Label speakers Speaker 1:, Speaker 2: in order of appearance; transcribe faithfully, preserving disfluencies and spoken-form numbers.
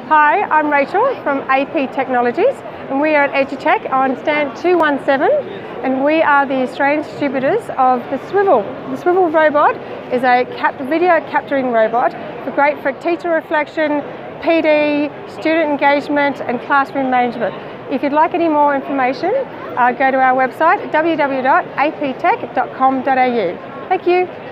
Speaker 1: Hi, I'm Rachael from A P Technologies, and we are at EduTech on stand two one seven, and we are the Australian distributors of the Swivel. The Swivel robot is a cap video capturing robot, for great for teacher reflection, P D, student engagement and classroom management. If you'd like any more information, uh, go to our website w w w dot a p tech dot com dot a u. Thank you.